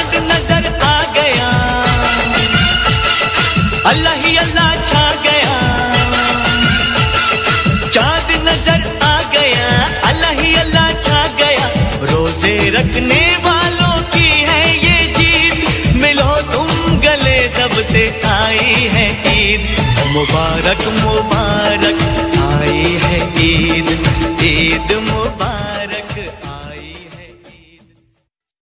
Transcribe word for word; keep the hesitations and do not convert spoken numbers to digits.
चाँद नजर आ गया, अल्लाह ही अल्लाह छा गया। चाँद नजर आ गया, अल्लाह ही अल्लाह छा गया। रोजे रखने वालों की है ये जीत, मिलो तुम गले सबसे, आई है ईद मुबारक मुबारक, आई है ईद, ईद मुबारक।